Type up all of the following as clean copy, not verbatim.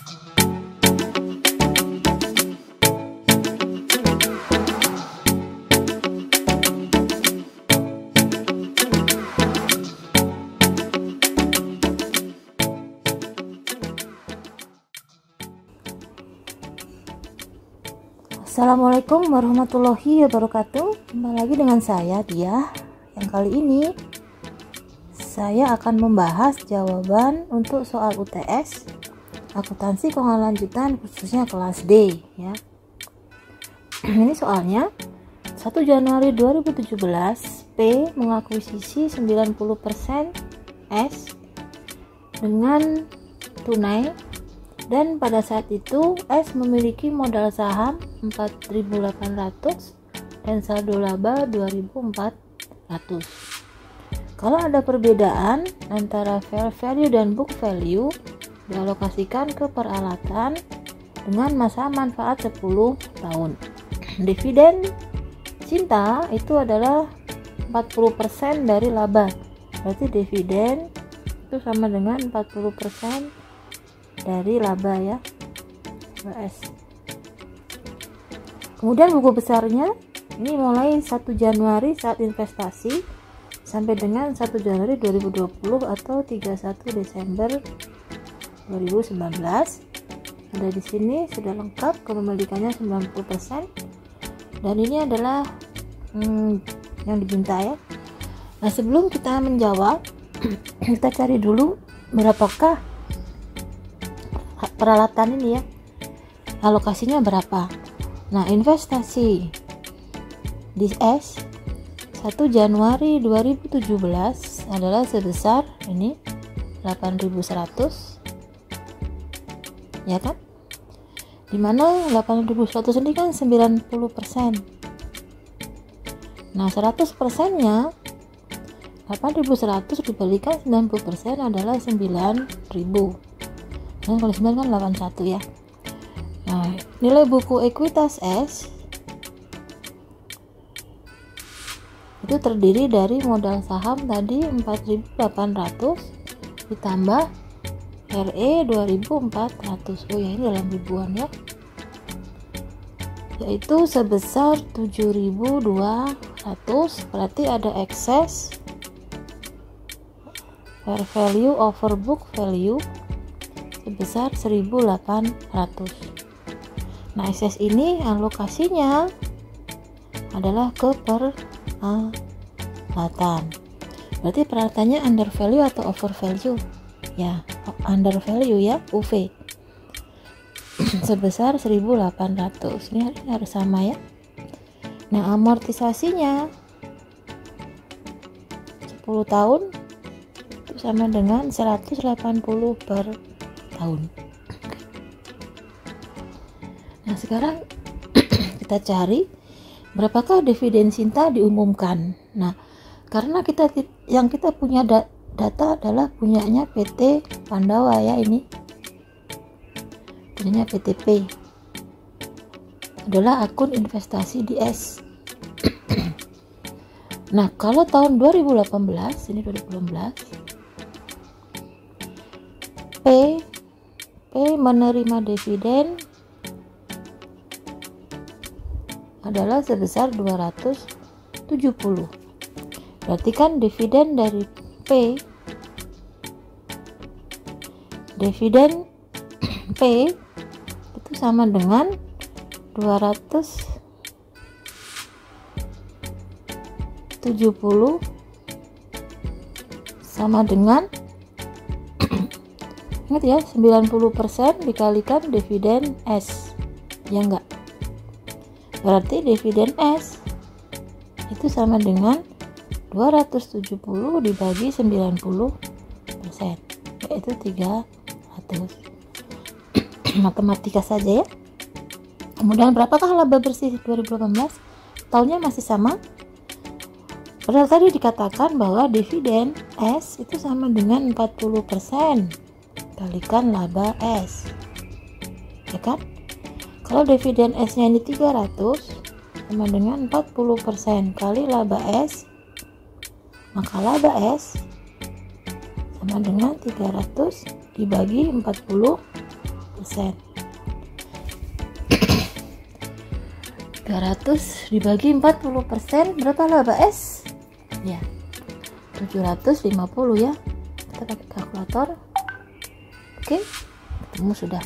Assalamualaikum warahmatullahi wabarakatuh. Kembali lagi dengan saya Dia. Yang kali ini saya akan membahas jawaban untuk soal UTS akuntansi keuangan lanjutan khususnya kelas D ya. Ini soalnya 1 Januari 2017 P mengakuisisi 90% S dengan tunai. Dan pada saat itu S memiliki modal saham 4.800 dan saldo laba 2.400. Kalau ada perbedaan antara fair value dan book value, dialokasikan ke peralatan dengan masa manfaat 10 tahun. Dividen Cinta itu adalah 40% dari laba. Berarti dividen itu sama dengan 40% dari laba ya, S. Kemudian buku besarnya ini mulai 1 Januari saat investasi sampai dengan 1 Januari 2020 atau 31 Desember 2019. Ada di sini sudah lengkap, kepemilikannya 90%. Dan ini adalah yang diminta ya. Nah, sebelum kita menjawab, kita cari dulu berapakah peralatan ini ya, alokasinya berapa. Nah, investasi di S 1 Januari 2017 adalah sebesar ini 8.100 ya kan, dimana 8.100 ini kan 90%. Nah, 100% nya 8.100 dibalikan 90% adalah 9.000. Nah, kalau 9 kan 81 ya. Nah, nilai buku ekuitas S itu terdiri dari modal saham tadi 4.800 ditambah RE 2.400. Oh ya, ini dalam ribuan ya. Yaitu sebesar 7.200. Berarti ada excess fair value over book value sebesar 1.800. Nah, excess ini alokasinya adalah ke peralatan. Berarti peralatannya under value atau over value? Ya, under value ya, UV. Sebesar 1.800. Ini harus sama ya. Nah, amortisasinya 10 tahun itu sama dengan 180 per tahun. Nah, sekarang kita cari berapakah dividen Cinta diumumkan. Nah, karena kita punya data adalah punyanya PT Pandawa ya, ini punyanya PTP, adalah akun investasi di S. Nah, kalau tahun 2018 ini 2018 P menerima dividen adalah sebesar 270. Berarti kan dividen dari P itu sama dengan 270 sama dengan ingat ya, 90% dikalikan dividen S ya enggak. Berarti dividen S itu sama dengan 270 dibagi 90%, yaitu 300. Matematika saja ya. Kemudian berapakah laba bersih 2018? Tahunnya masih sama. Padahal tadi dikatakan bahwa dividen S itu sama dengan 40% kalikan laba S, ya kan? Kalau dividen S nya ini 300 sama dengan 40% kali laba S, maka laba S sama dengan 300 dibagi 40%. 300 dibagi 40% berapa laba S? Ya, 750 ya. Kita pakai kalkulator. Oke, ketemu sudah.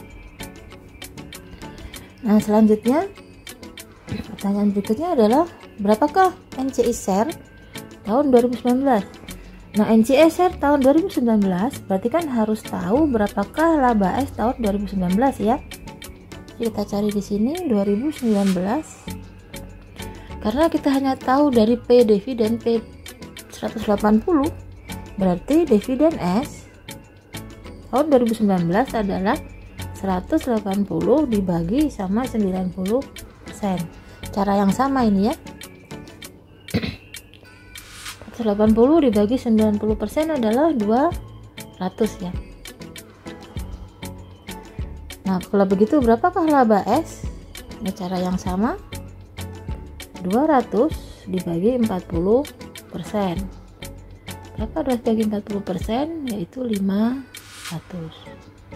Nah, selanjutnya pertanyaan berikutnya adalah berapakah NCI share tahun 2019? Nah, NCI share tahun 2019 berarti kan harus tahu berapakah laba S tahun 2019 ya. Jadi kita cari di sini 2019. Karena kita hanya tahu dari P dividen P 180, berarti dividen S tahun 2019 adalah 180 dibagi sama 90%. Cara yang sama ini ya. 180 dibagi 90% adalah 200 ya. Nah, kalau begitu berapakah laba S? Ini cara yang sama. 200 dibagi 40%. Berapa 200 dibagi 40%? Yaitu 500.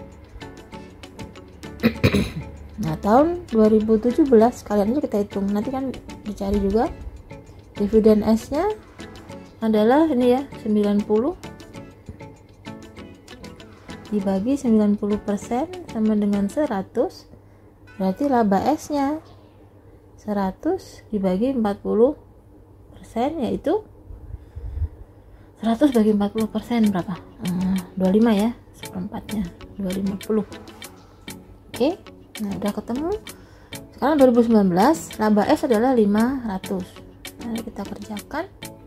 Nah, tahun 2017 kalian aja kita hitung, nanti kan dicari juga dividen S nya adalah ini ya, 90 dibagi 90% sama dengan 100, berarti laba S nya 100 dibagi 40% yaitu 100 bagi 40% berapa? 25 ya, seperempatnya 250. Oke, nah udah ketemu. Sekarang 2019 laba S adalah 500. Nah, kita kerjakan.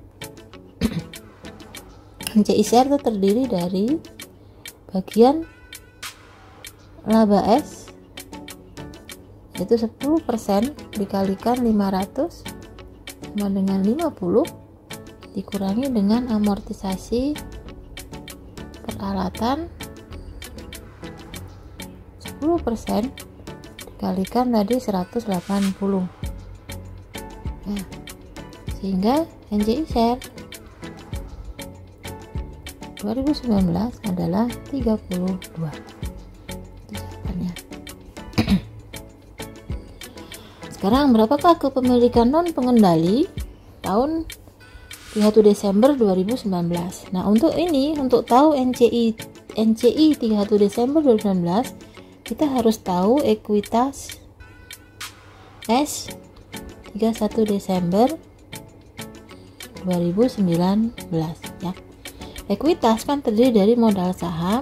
NCI share itu terdiri dari bagian laba S yaitu 10% dikalikan 500 sama dengan 50 dikurangi dengan amortisasi peralatan 10% dikalikan tadi 180 ya, sehingga NCI share 2019 adalah 32. Jawabannya. Sekarang berapakah kepemilikan non pengendali tahun 31 Desember 2019? Nah, untuk ini, untuk tahu NCI 31 Desember 2019, kita harus tahu ekuitas S 31 Desember 2019 ya. Ekuitas kan terdiri dari modal saham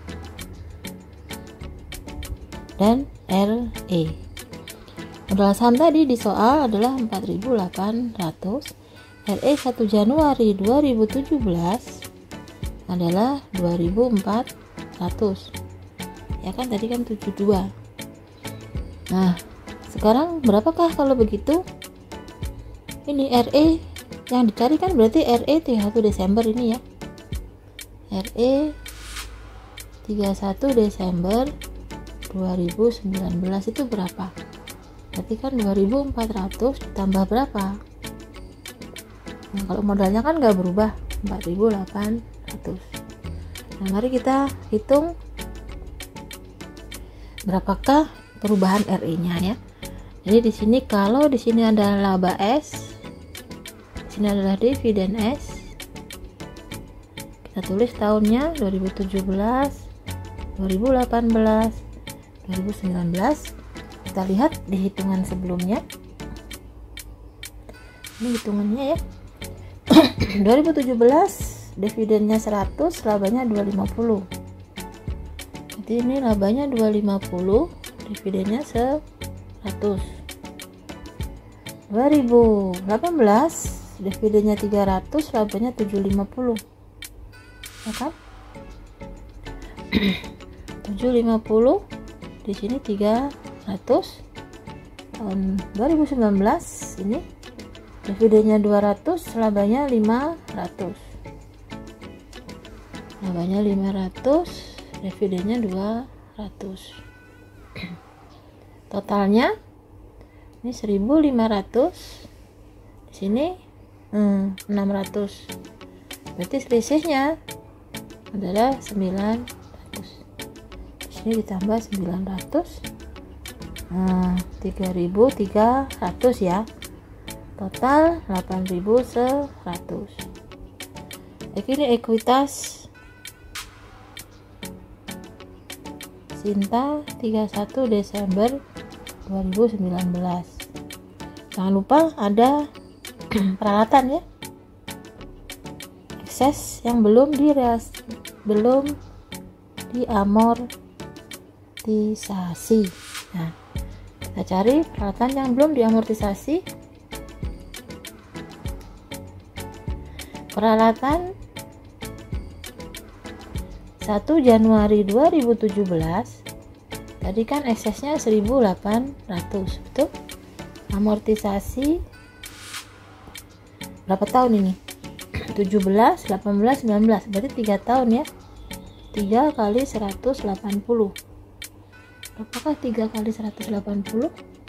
dan RE. Modal saham tadi di soal adalah 4.800, RE 1 Januari 2017 adalah 2.400. Ya kan tadi kan 72. Nah, sekarang berapakah kalau begitu? Ini RE yang dicari kan berarti RE 31 Desember ini ya. RE 31 Desember 2019 itu berapa? Berarti kan 2.400 ditambah berapa? Nah, kalau modalnya kan nggak berubah, 4.800. Nah, mari kita hitung berapakah perubahan RE-nya ya. Jadi di sini kalau di sini ada laba S, di sini adalah dividen S. Kita tulis tahunnya 2017, 2018, 2019. Kita lihat di hitungan sebelumnya. Ini hitungannya ya. 2017 dividennya 100, labanya 250. Jadi ini labanya 250, dividennya 100. 2018 dividennya 300, labanya 750. Ya kan? 750 di sini 300. Tahun 2019 ini dividennya 200, labanya 500. Labanya 500, dividennya 200. Totalnya ini 1.500. Di sini 600. Berarti selisihnya adalah 900. Di ini ditambah 900, 3.300 ya, total 8.100. Ini ekuitas Sinta 31 Desember 2019. Jangan lupa ada peralatan ya, ekses yang belum diamortisasi. Nah, kita cari peralatan yang belum diamortisasi. Peralatan 1 Januari 2017 tadi kan eksesnya 1.800, betul? Amortisasi berapa tahun ini? 17, 18, 19, berarti 3 tahun ya. 3 kali 180. Apakah 3 kali 180?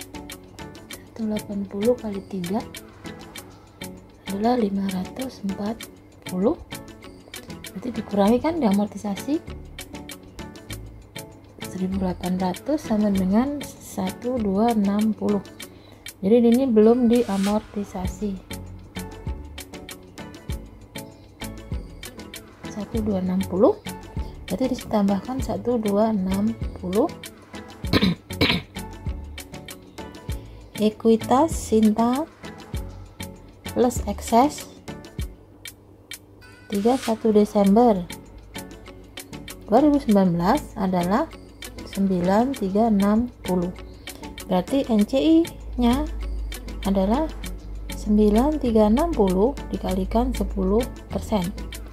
180 kali 3 adalah 540. Berarti dikurangi kan diamortisasi 1.800 sama dengan 1260. Jadi ini belum diamortisasi. 1260 berarti ditambahkan 1260. Ekuitas Sinta plus ekses 31 Desember 2019 adalah 9360. Berarti NCI nya adalah 9360 dikalikan 10%,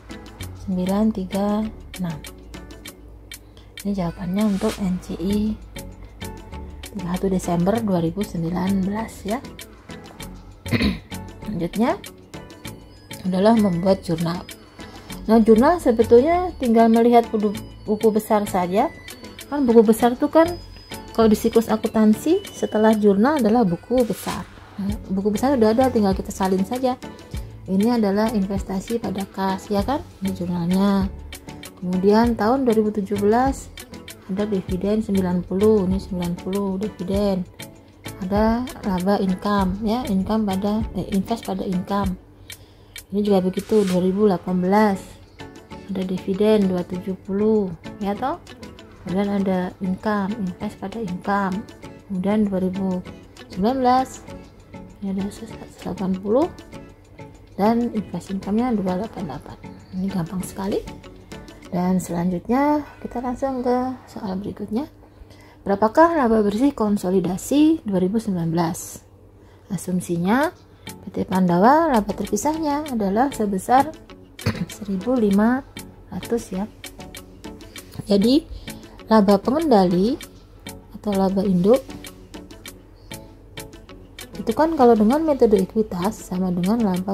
936. Ini jawabannya untuk NCI 31 Desember 2019 ya. Selanjutnya adalah membuat jurnal. Nah, jurnal sebetulnya tinggal melihat buku besar saja. Kan buku besar itu kan kalau di siklus akuntansi setelah jurnal adalah buku besar. Nah, buku besar udah ada, tinggal kita salin saja. Ini adalah investasi pada kas ya kan, ini jurnalnya. Kemudian tahun 2017 ada dividen 90, ini 90 dividen. Ada laba income ya, income pada invest pada income. Ini juga begitu. 2018 ada dividen 270 ya toh. Kemudian ada income, invest pada income. Kemudian 2019 ini ada 180 dan invest income-nya 288. Ini gampang sekali. Dan selanjutnya kita langsung ke soal berikutnya. Berapakah laba bersih konsolidasi 2019? Asumsinya PT Pandawa laba terpisahnya adalah sebesar 1.500 ya. Jadi laba pengendali atau laba induk itu kan kalau dengan metode ekuitas sama dengan laba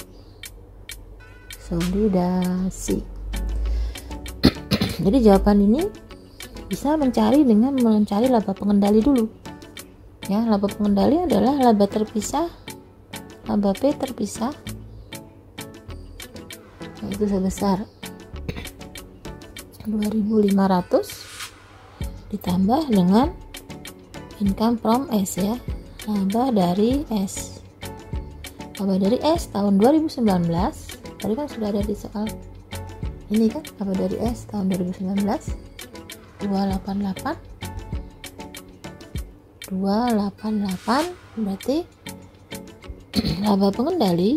konsolidasi. Jadi jawaban ini bisa mencari dengan mencari laba pengendali dulu ya. Laba pengendali adalah laba terpisah, laba P terpisah, yaitu sebesar 2.500 ditambah dengan income from S ya, laba dari S. Laba dari S tahun 2019 tadi kan sudah ada di soal ini kan, laba dari S tahun 2019 288 berarti laba pengendali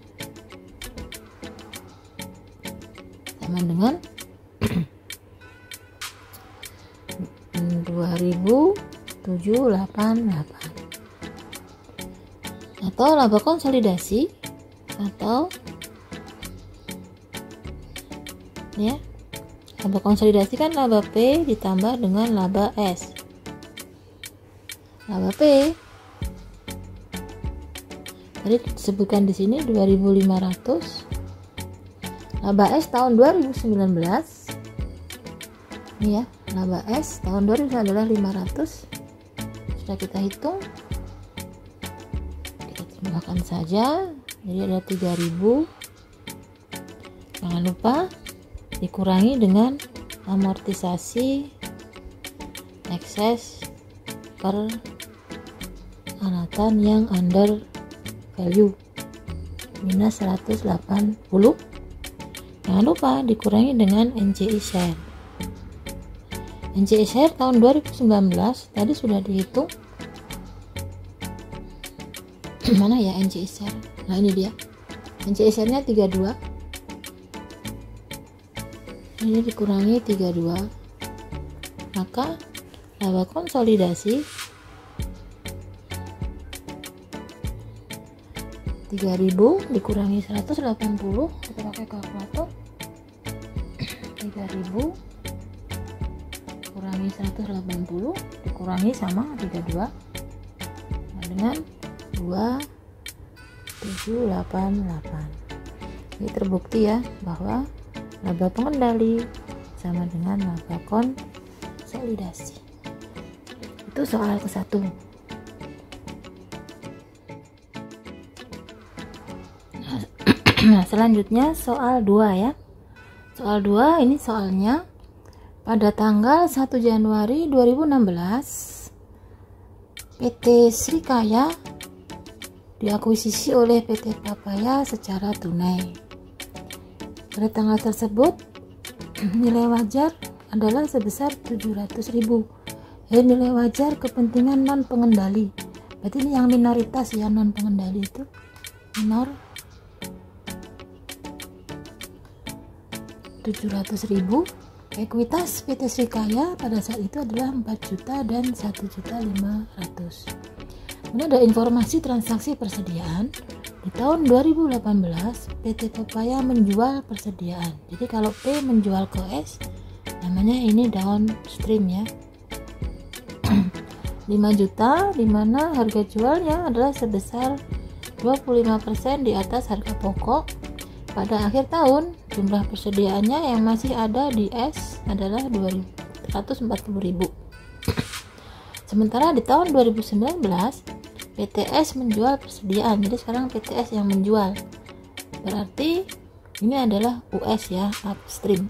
sama dengan 2.788 atau laba konsolidasi atau ya, laba konsolidasi kan laba P ditambah dengan laba S. Laba P tadi disebutkan di sini 2.500. Laba S tahun 2019 ini ya, laba S tahun 2019 adalah 500. Sudah kita hitung, kita tambahkan saja, jadi ada 3.000. Jangan lupa dikurangi dengan amortisasi ekses per alatan yang under value minus 180. Jangan lupa dikurangi dengan NCI share. NCI share tahun 2019 tadi sudah dihitung. Mana ya NCI share? Nah ini dia. NCI share nya 32. Ini dikurangi 32. Maka laba konsolidasi 3000 dikurangi 180, kita pakai kalkulator. 3000 kurangi 180 dikurangi sama 32, nah, dengan 2788. Ini terbukti ya bahwa laba pengendali sama dengan laba konsolidasi. Itu soal ke-1. Nah, selanjutnya soal 2 ya. Soal 2 ini soalnya pada tanggal 1 Januari 2016 PT Srikaya diakuisisi oleh PT Papaya secara tunai. Pada tanggal tersebut nilai wajar adalah sebesar 700.000. Nilai wajar kepentingan non pengendali. Berarti ini yang minoritas ya, non pengendali itu minor 700.000. Ekuitas PT Srikaya pada saat itu adalah 4 juta dan 1.500.000. Ini ada informasi transaksi persediaan. Di tahun 2018 PT Papaya menjual persediaan. Jadi kalau P menjual ke S, namanya ini downstream ya. 5 juta, dimana harga jualnya adalah sebesar 25% di atas harga pokok. Pada akhir tahun jumlah persediaannya yang masih ada di S adalah 240.000. Sementara di tahun 2019 PTS menjual persediaan, jadi sekarang PTS yang menjual, berarti ini adalah US ya, upstream.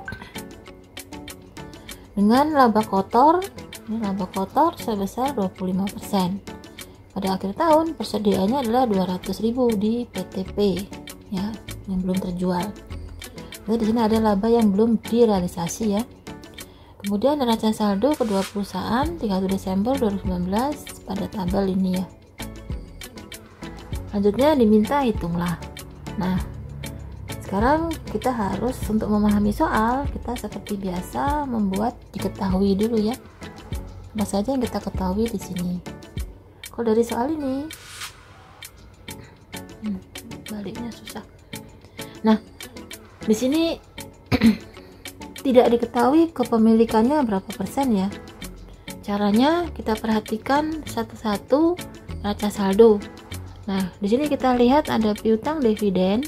Dengan laba kotor, ini laba kotor sebesar 25%. Pada akhir tahun persediaannya adalah 200.000 di PTP ya, yang belum terjual. Jadi di sini ada laba yang belum direalisasi ya. Kemudian neraca saldo kedua perusahaan 31 Desember 2019 pada tabel ini ya. Selanjutnya diminta hitunglah. Nah, sekarang kita harus untuk memahami soal, kita seperti biasa membuat diketahui dulu ya. Apa saja yang kita ketahui di sini. Kalau dari soal ini, baliknya susah. Nah, di sini tidak diketahui kepemilikannya berapa persen ya. Caranya kita perhatikan satu-satu neraca saldo. Nah, di sini kita lihat ada piutang dividen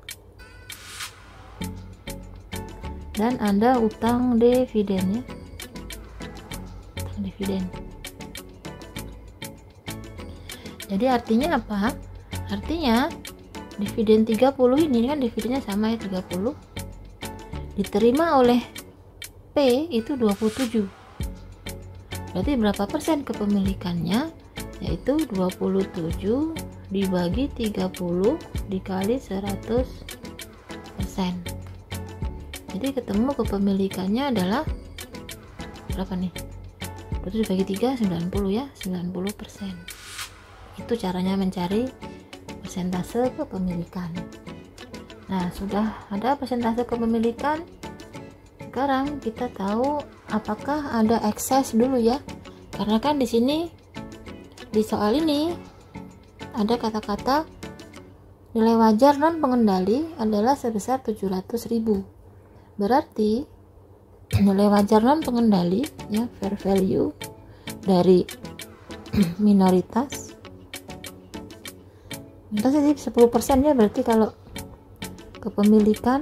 dan ada utang dividen ya. Utang dividen. Jadi artinya apa? Artinya dividen 30 ini kan dividennya sama ya, 30 diterima oleh P itu 27. Berarti berapa persen kepemilikannya? Yaitu 27 dibagi 30 dikali 100%. Jadi ketemu kepemilikannya adalah berapa nih? 27 dibagi 3 90 ya, 90%. Itu caranya mencari persentase kepemilikan. Nah, sudah ada persentase kepemilikan. Sekarang kita tahu apakah ada ekses dulu ya. Karena kan di sini di soal ini ada kata-kata nilai wajar non pengendali adalah sebesar 700.000. Berarti nilai wajar non pengendali ya, fair value dari minoritas sih 10% ya, berarti kalau kepemilikan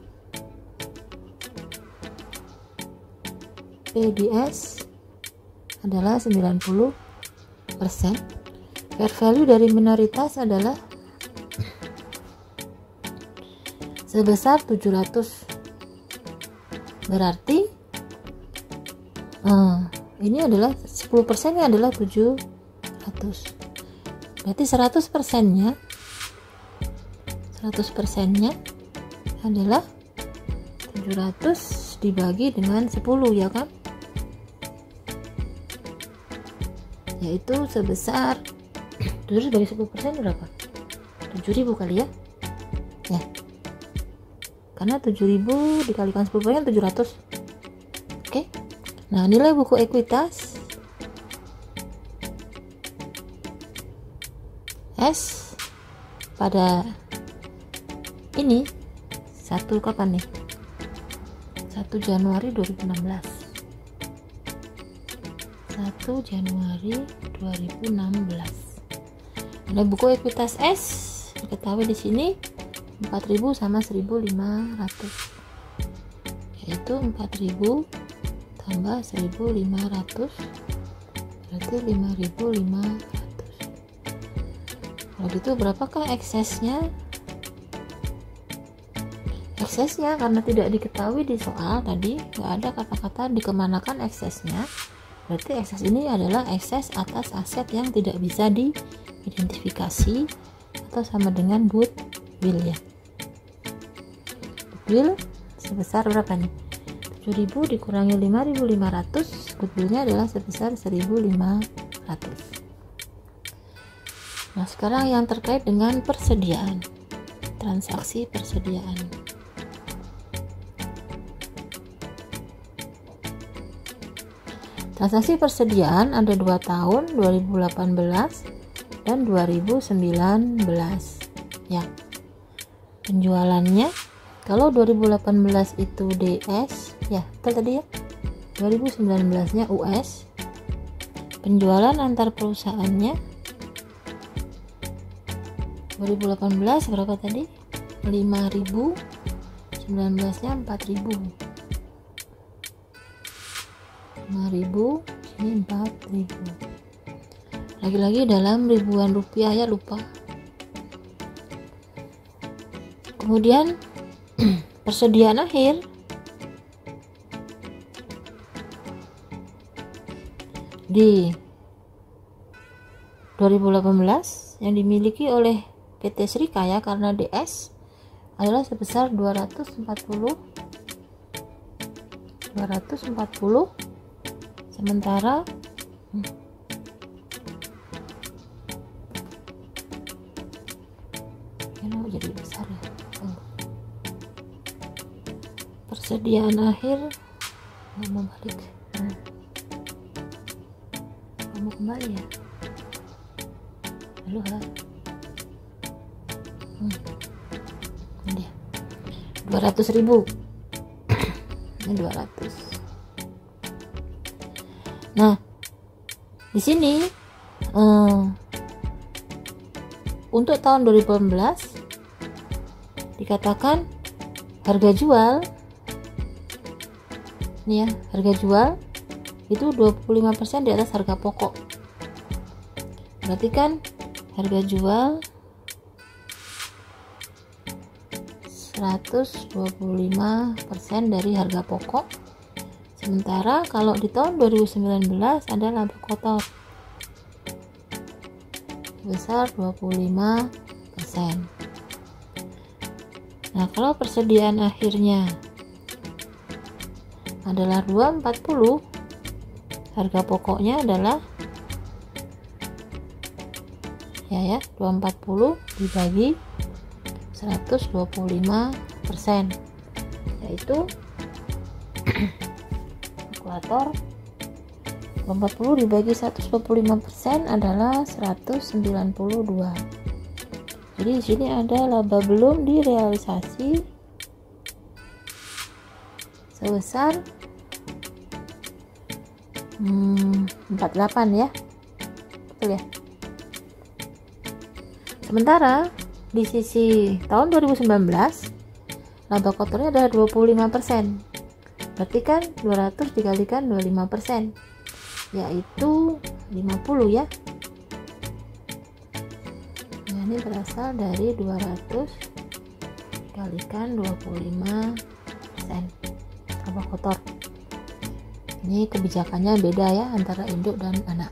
PDS adalah 90%. Fair value dari minoritas adalah sebesar 700. Berarti ini adalah 10% nya adalah 700. Berarti 100%-nya adalah 700 dibagi dengan 10 ya kan, yaitu sebesar 700 bagi 10% berapa? 7.000 kali ya, karena 7.000 dikalikan 10% 700. Oke. Nah, nilai buku ekuitas S pada ini 1 kapan nih? 1 Januari 2016. 1 Januari 2016. Nilai buku ekuitas S diketahui di sini 4.000 sama 1.500, yaitu 4.000 tambah 1.500 berarti 5.500. Kalau gitu berapakah eksesnya? Eksesnya karena tidak diketahui di soal tadi, nggak ada kata-kata dikemanakan eksesnya, berarti ekses ini adalah ekses atas aset yang tidak bisa diidentifikasi atau sama dengan goodwill ya. Goodwill sebesar berapa nih? 7.000 dikurangi 5.500, goodwillnya adalah sebesar 1.500. Nah, sekarang yang terkait dengan persediaan, transaksi persediaan. Transaksi persediaan ada 2 tahun, 2018 dan 2019 ya. Penjualannya kalau 2018 itu DS ya, betul tadi ya. 2019-nya US. Penjualan antar perusahaannya 2018 berapa tadi? 5.000, 19-nya 4.000. 5.000, sini 4.000. Lagi-lagi dalam ribuan rupiah ya, lupa. Kemudian persediaan akhir di 2018 yang dimiliki oleh PT Srikaya karena DS adalah sebesar 240, sementara ini jadi besar ya. Persediaan akhir mau balik, kamu kembali ya, lalu ini dia 200.000 ini 200. Nah, di sini untuk tahun 2018 dikatakan harga jual ini ya, harga jual itu 25% di atas harga pokok. Berarti kan harga jual 125% dari harga pokok. Sementara kalau di tahun 2019 ada laba kotor besar 25%. Nah, kalau persediaan akhirnya adalah 240, harga pokoknya adalah 240 dibagi 125%, yaitu kalkulator 240 dibagi 125% adalah 192. Jadi di sini ada laba belum direalisasi sebesar 48 ya, betul ya. Sementara di sisi tahun 2019 laba kotornya adalah 25%. Berarti kan 200 dikalikan 25%, yaitu 50 ya. Nah, ini berasal dari 200 dikalikan 25% laba kotor. Ini kebijakannya beda ya antara induk dan anak.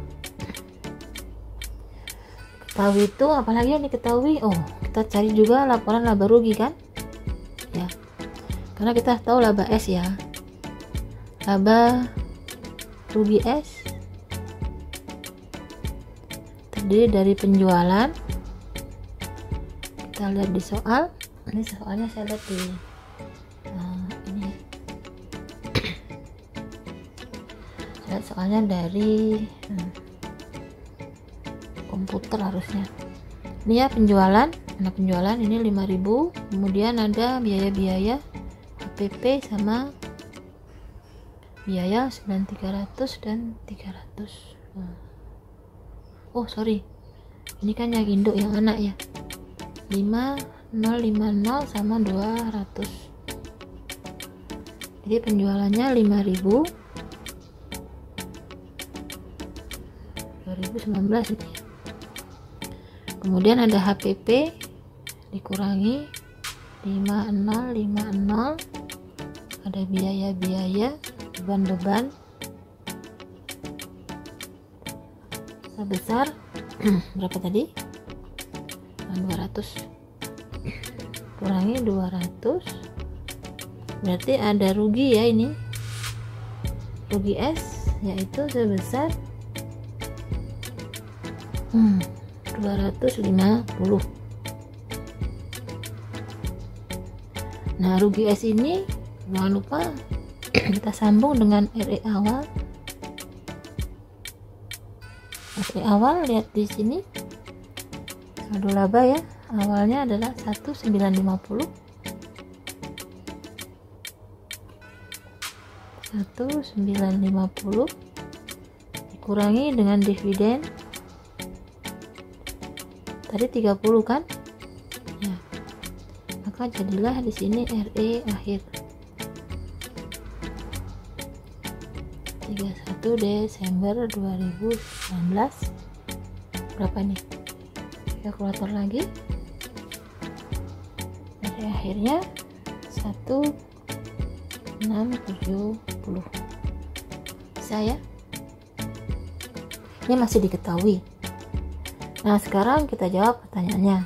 Ketahui itu apalagi yang diketahui? Oh, kita cari juga laporan laba rugi kan ya, karena kita tahu laba S ya, laba rugi S terdiri dari penjualan. Kita lihat di soal, ini soalnya saya lihat di ini saya lihat soalnya dari komputer harusnya. Ini ya penjualan, penjualan ini 5.000, kemudian ada biaya-biaya HPP sama biaya 9.300 dan 300. Oh sorry, ini kan yang induk, yang anak ya, 5050 sama 200. Jadi penjualannya 5.000, 2019 ini. Kemudian ada HPP dikurangi 5050, ada biaya-biaya, beban-beban sebesar berapa tadi? 200 kurangi 200, berarti ada rugi ya, ini rugi S yaitu sebesar 250. Nah, rugi S ini jangan lupa kita sambung dengan RE awal. RE awal lihat di sini, saldo laba ya, awalnya adalah 1950, 1950 dikurangi dengan dividen tadi 30 kan ya, maka jadilah di sini RE akhir 31 Desember 2019 berapa nih, kita kalkulator lagi, RE akhirnya 1670. Bisa ya, ini masih diketahui. Nah, sekarang kita jawab pertanyaannya.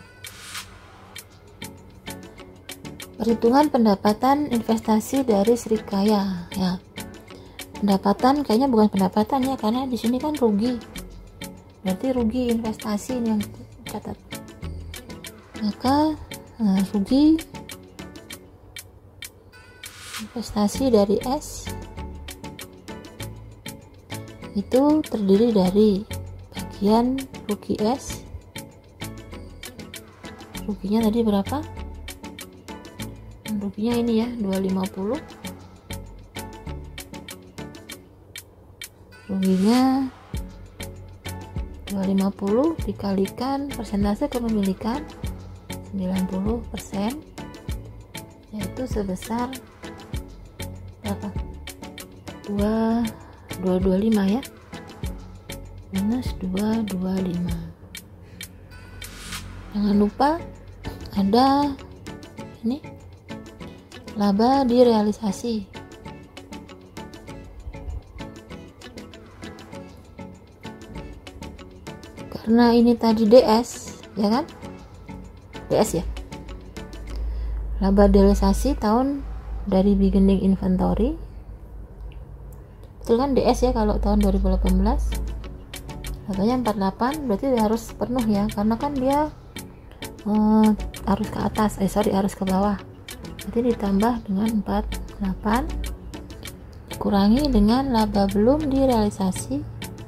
Perhitungan pendapatan investasi dari Srikaya ya. Pendapatan kayaknya bukan pendapatan ya, karena di sini kan rugi. Berarti rugi investasi yang catat. Maka rugi investasi dari S itu terdiri dari bagian rugi S, ruginya tadi berapa? Ruginya ini ya 250, ruginya 250 dikalikan persentase kepemilikan 90%, yaitu sebesar berapa? 225 ya, minus 225. Jangan lupa ada ini laba direalisasi. Karena ini tadi DS ya kan, DS ya, laba realisasi tahun dari beginning inventory, betul kan DS ya, kalau tahun 2018 labanya 48, berarti harus penuh ya, karena kan dia harus ke atas, harus ke bawah, berarti ditambah dengan 48 dikurangi dengan laba belum direalisasi,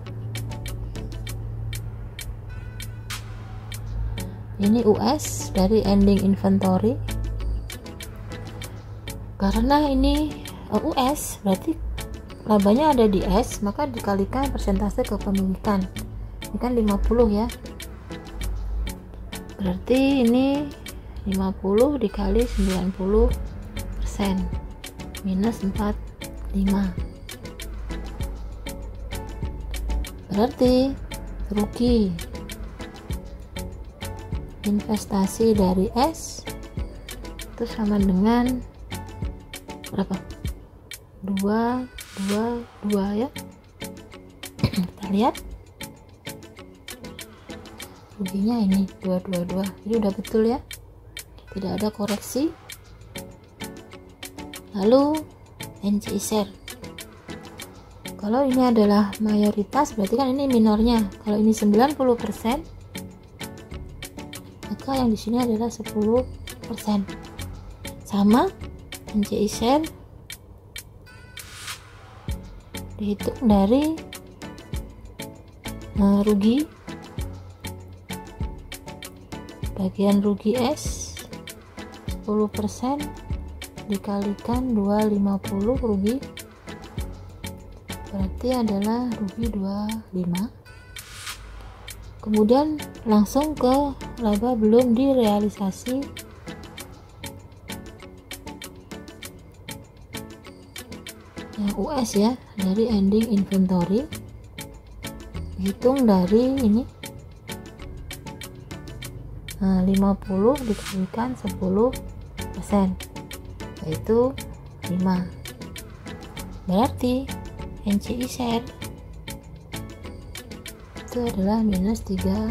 ini US dari ending inventory. Karena ini US berarti labanya ada di S, maka dikalikan persentase kepemilikan, ini kan 50 ya, berarti ini 50 dikali 90% minus 45, berarti rugi investasi dari S itu sama dengan berapa? 2 22 ya. Kita lihat ruginya ini 222, jadi udah betul ya, tidak ada koreksi. Lalu NCI share, kalau ini adalah mayoritas berarti kan ini minornya. Kalau ini 90%, maka yang di sini adalah 10%. Sama NCI share dihitung dari rugi, bagian rugi S 10% dikalikan 250 rugi, berarti adalah rugi 25. Kemudian langsung ke laba belum direalisasi. Yang US ya, dari ending inventory, hitung dari ini 50 dikalikan 10%, yaitu 5. Berarti NCI share itu adalah minus 30.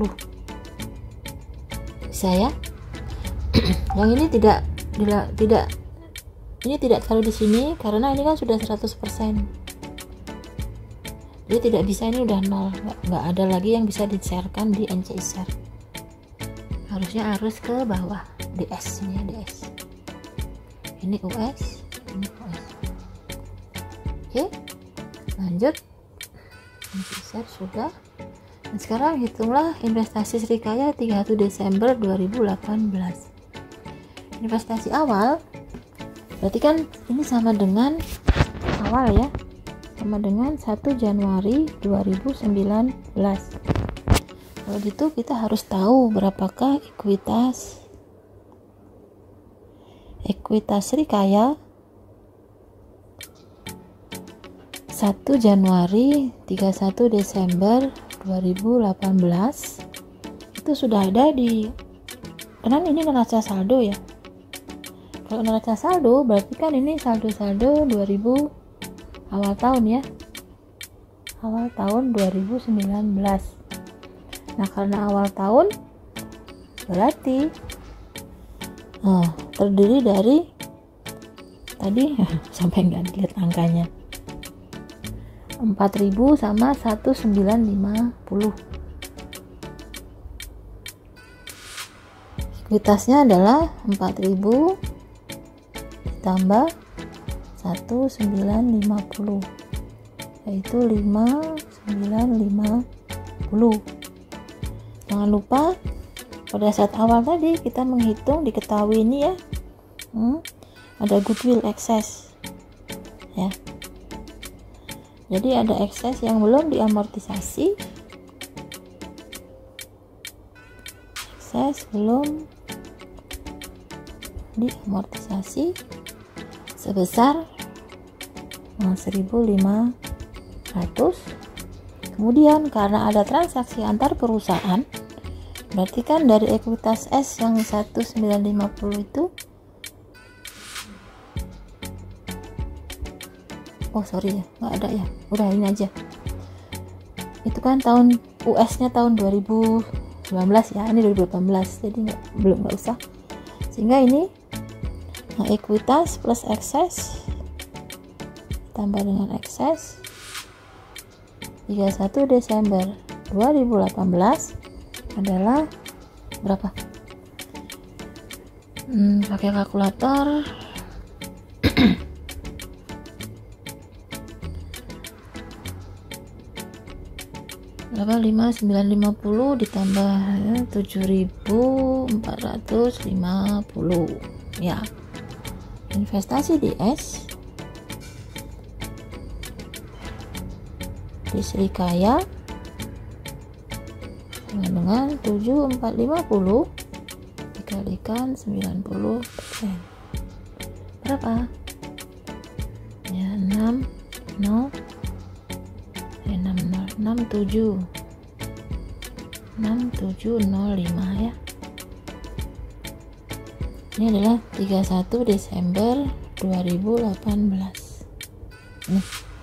Bisa ya? Yang ini tidak taruh di sini karena ini kan sudah 100%. Jadi tidak bisa, ini udah 0, nggak ada lagi yang bisa di-sharekan di NCI share. Harusnya harus ke bawah, DS ini ya, DS. Ini US, ini US. Oke, lanjut. NCI share sudah. Dan sekarang hitunglah investasi Srikaya 31 Desember 2018. Investasi awal berarti kan ini sama dengan awal ya, sama dengan 1 Januari 2019. Kalau gitu kita harus tahu berapakah ekuitas Srikaya 1 Januari 31 Desember 2018. Itu sudah ada di, karena ini neraca saldo ya. Kalau neraca saldo berarti kan ini saldo-saldo 2000 awal tahun ya, awal tahun 2019. Nah, karena awal tahun berarti terdiri dari tadi sampai nggak dilihat angkanya, 4.000 sama 1950. Ekuitasnya adalah 4.000 ditambah 1950, yaitu 5950. Jangan lupa pada saat awal tadi kita menghitung, diketahui ini ya, ada goodwill excess ya. Jadi ada excess yang belum diamortisasi, excess belum diamortisasi sebesar 1.500. Kemudian karena ada transaksi antar perusahaan, berarti kan dari ekuitas S yang 1950 itu, sorry ya, nggak ada ya, udah ini aja. Itu kan tahun US nya tahun 2019 ya, ini 2018, jadi nggak usah. Sehingga ini ekuitas plus excess tambah dengan excess 31 Desember 2018 adalah berapa? Pakai kalkulator. Berapa? 5.950 ditambah 7.450 ya. Investasi di S di Srikaya dengan 7.450 dikalikan 90%. Berapa? Ya 6705 ya. Ini adalah 31 Desember 2018. Nih.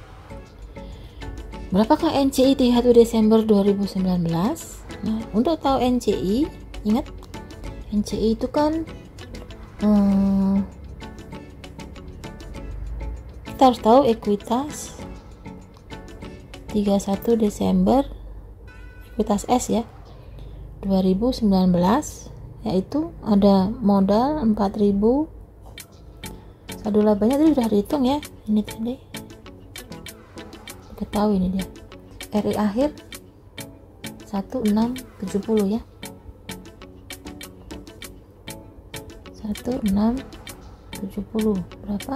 Berapakah NCI 31 Desember 2019? Nah, untuk tahu NCI, ingat NCI itu kan kita harus tahu ekuitas 31 Desember, ekuitas S ya, 2019, yaitu ada modal 4.000, saldo labanya tadi sudah dihitung ya, ini tadi kita tahu ini dia, RI akhir 1670 ya, 1670 berapa?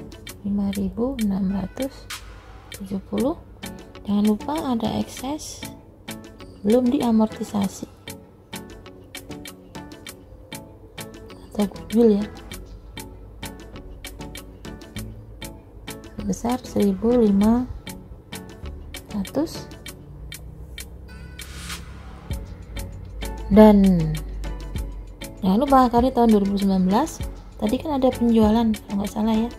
5.670. Jangan lupa ada ekses belum diamortisasi atau goodwill ya, sebesar 1.500. Dan jangan lupa kali tahun 2019 tadi kan ada penjualan kalau nggak salah ya,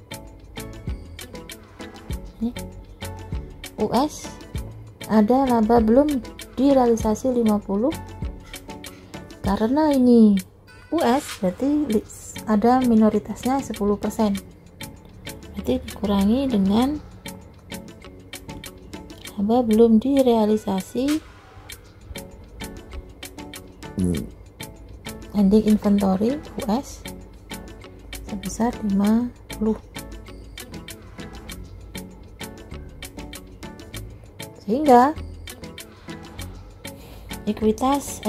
ini US ada laba belum direalisasi 50. Karena ini US berarti ada minoritasnya 10%, berarti dikurangi dengan laba belum direalisasi ending inventory US sebesar 50. Sehingga ekuitas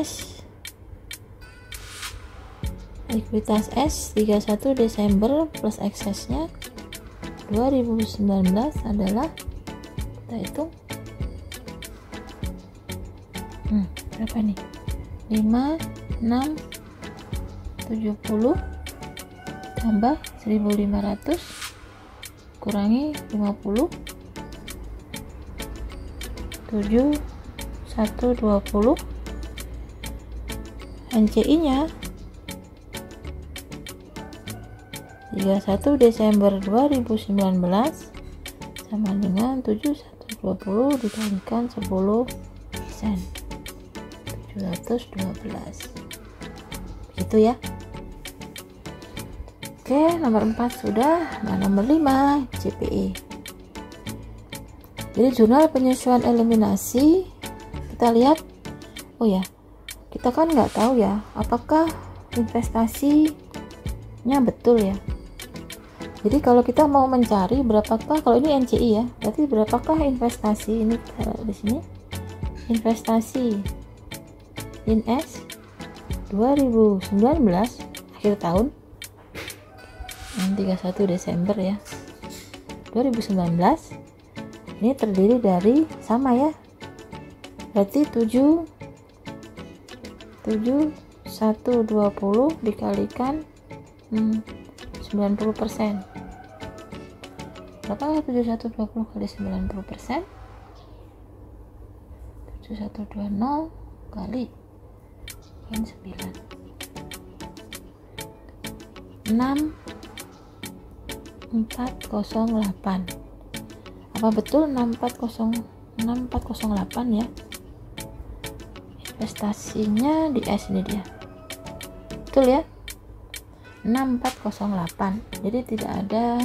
S 31 Desember plus eksesnya 2019 adalah, kita hitung berapa nih, 5.670 tambah 1.500 kurangi 50, 7.120. NCI nya 31 Desember 2019 sama dengan 7.120 dikalikan 10%, 712. Begitu ya. Oke, nomor 4 sudah. Nah, nomor 5 CPE. Jadi jurnal penyesuaian eliminasi, kita lihat, oh ya, kita kan nggak tahu ya apakah investasinya betul ya. Jadi kalau kita mau mencari berapakah, kalau ini NCI ya, berarti berapakah investasi ini, kita di sini investasi in S 2019 akhir tahun yang 31 Desember ya 2019, ini terdiri dari sama ya, berarti 7.120 dikalikan 90%. Berapa 7.120 kali 90%? 7.120 kali 9, 6408. Apa betul 6408 ya? Investasinya di S ini dia. Betul ya? 6408. Jadi tidak ada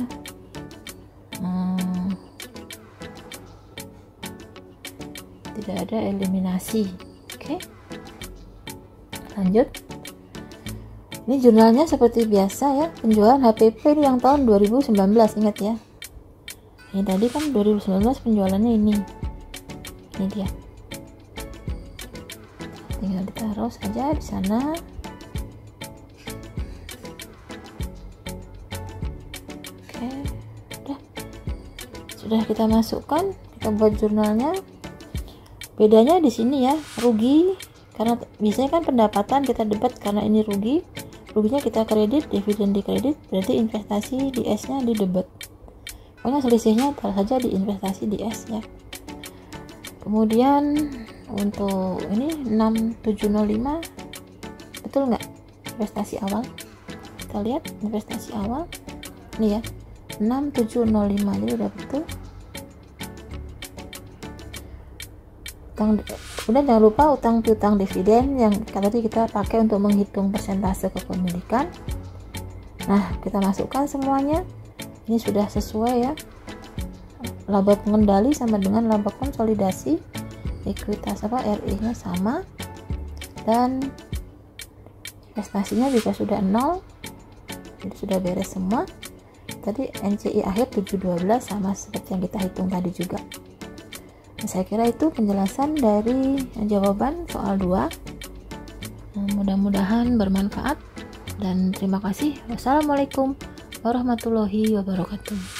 eliminasi. Oke. Lanjut. Ini jurnalnya seperti biasa ya, penjualan HPP ini yang tahun 2019, ingat ya. Ini tadi kan 2019 penjualannya ini dia. Tinggal ditaruh saja di sana. Oke, sudah kita masukkan, kita buat jurnalnya. Bedanya di sini ya, rugi karena biasanya kan pendapatan kita debat, karena ini ruginya kita kredit, dividen di kredit, berarti investasi di S-nya di debit. Pokoknya selisihnya taruh saja di investasi di S ya. Kemudian untuk ini 6705, betul nggak investasi awal? Kita lihat investasi awal ini ya, 6705. Jadi udah betul. Kemudian jangan lupa utang piutang dividen yang tadi kita pakai untuk menghitung persentase kepemilikan. Nah, kita masukkan semuanya. Ini sudah sesuai ya. Laba pengendali sama dengan laba konsolidasi. Ekuitas RI-nya sama. Dan investasinya juga sudah 0. Jadi sudah beres semua. Tadi NCI akhir 712 sama seperti yang kita hitung tadi juga. Nah, saya kira itu penjelasan dari jawaban soal 2. Mudah-mudahan bermanfaat dan terima kasih. Wassalamualaikum warahmatullahi wabarakatuh.